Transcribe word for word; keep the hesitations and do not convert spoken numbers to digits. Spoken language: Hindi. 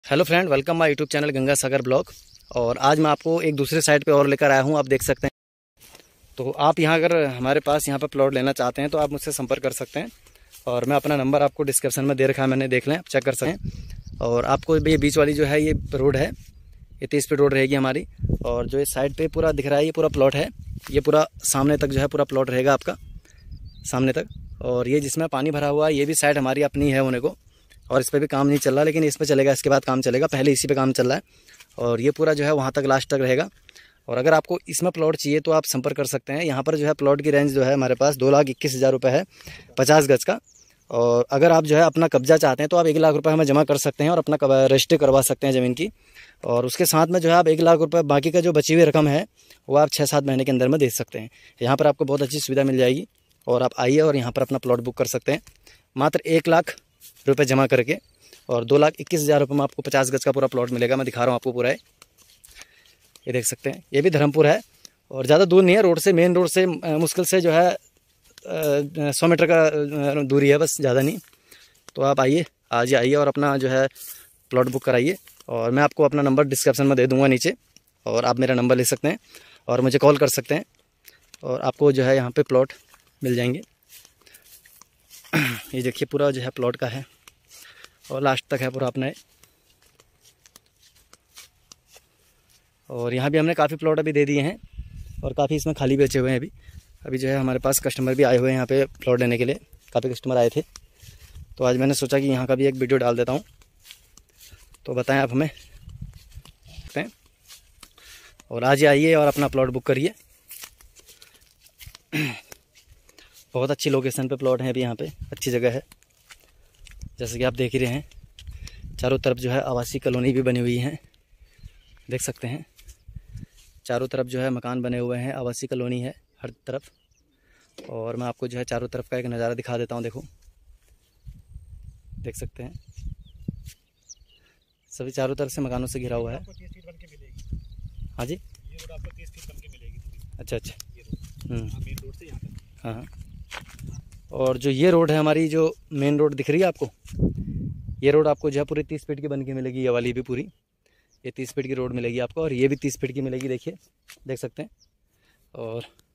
Hello friend, welcome my YouTube channel Ganga Sagar blog. और आज मैं आपको एक दूसरे साइड पे और लेकर आया हूँ। आप देख सकते हैं। तो आप यहाँ अगर हमारे पास यहाँ पर प्लॉट लेना चाहते हैं तो आप मुझसे संपर्क कर सकते हैं। और मैं अपना नंबर आपको डिस्क्रिप्शन में दे रखा है, मैंने देख लें, चेक कर सकते हैं। और आपको ये बीच वाली जो है ये रोड है, ये तीस फीट रोड रहेगी हमारी। और जो इस साइड पर पूरा दिख रहा है ये पूरा प्लॉट है। ये पूरा सामने तक जो है पूरा प्लॉट रहेगा आपका सामने तक। और ये जिसमें पानी भरा हुआ है ये भी साइड हमारी अपनी है होने को। और इस पर भी काम नहीं चल रहा, लेकिन इस पर चलेगा, इसके बाद काम चलेगा। पहले इसी पे काम चल रहा है। और ये पूरा जो है वहाँ तक लास्ट तक रहेगा। और अगर आपको इसमें प्लॉट चाहिए तो आप संपर्क कर सकते हैं। यहाँ पर जो है प्लॉट की रेंज जो है हमारे पास दो लाख इक्कीस हज़ार रुपये है, पचास गज का। और अगर आप जो है अपना कब्जा चाहते हैं तो आप एक लाख रुपये हमें जमा कर सकते हैं और अपना रजिस्ट्री करवा सकते हैं ज़मीन की। और उसके साथ में जो है आप एक लाख रुपये बाकी का जो बची हुई रकम है वो आप छः सात महीने के अंदर में दे सकते हैं। यहाँ पर आपको बहुत अच्छी सुविधा मिल जाएगी। और आप आइए और यहाँ पर अपना प्लॉट बुक कर सकते हैं मात्र एक लाख रुपये जमा करके। और दो लाख इक्कीस हज़ार रुपये में आपको पचास गज का पूरा प्लॉट मिलेगा। मैं दिखा रहा हूँ आपको पूरा है, ये देख सकते हैं। ये भी धर्मपुर है और ज़्यादा दूर नहीं है रोड से, मेन रोड से मुश्किल से जो है सौ मीटर का दूरी है, बस ज़्यादा नहीं। तो आप आइए, आज आइए और अपना जो है प्लॉट बुक कराइए। और मैं आपको अपना नंबर डिस्क्रिप्शन में दे दूँगा नीचे, और आप मेरा नंबर ले सकते हैं और मुझे कॉल कर सकते हैं। और आपको जो है यहाँ पर प्लॉट मिल जाएंगे। ये देखिए पूरा जो है प्लॉट का है और लास्ट तक है पूरा अपना। और यहाँ भी हमने काफ़ी प्लॉट अभी दे दिए हैं और काफ़ी इसमें खाली बचे हुए हैं अभी। अभी जो है हमारे पास कस्टमर भी आए हुए हैं यहाँ पे प्लॉट लेने के लिए, काफ़ी कस्टमर आए थे। तो आज मैंने सोचा कि यहाँ का भी एक वीडियो डाल देता हूँ। तो बताएं आप हमें। और आज ही आइए और अपना प्लॉट बुक करिए। बहुत अच्छी लोकेशन पे प्लॉट है अभी, यहाँ पे अच्छी जगह है। जैसे कि आप देख ही रहे हैं, चारों तरफ जो है आवासीय कॉलोनी भी बनी हुई है, देख सकते हैं। चारों तरफ जो है मकान बने हुए हैं, आवासीय कॉलोनी है हर तरफ। और मैं आपको जो है चारों तरफ का एक नज़ारा दिखा देता हूँ। देखो, देख सकते हैं सभी चारों तरफ से मकानों से घिरा हुआ है। हाँ जी, ये रोड आपको तीस फीट बन के मिलेगी। अच्छा अच्छा, मेन रोड से यहाँ तक। हाँ हाँ। और जो ये रोड है हमारी, जो मेन रोड दिख रही है आपको, ये रोड आपको जो है पूरी तीस फीट की बन के मिलेगी। ये वाली भी पूरी ये तीस फीट की रोड मिलेगी आपको, और ये भी तीस फीट की मिलेगी। देखिए, देख सकते हैं। और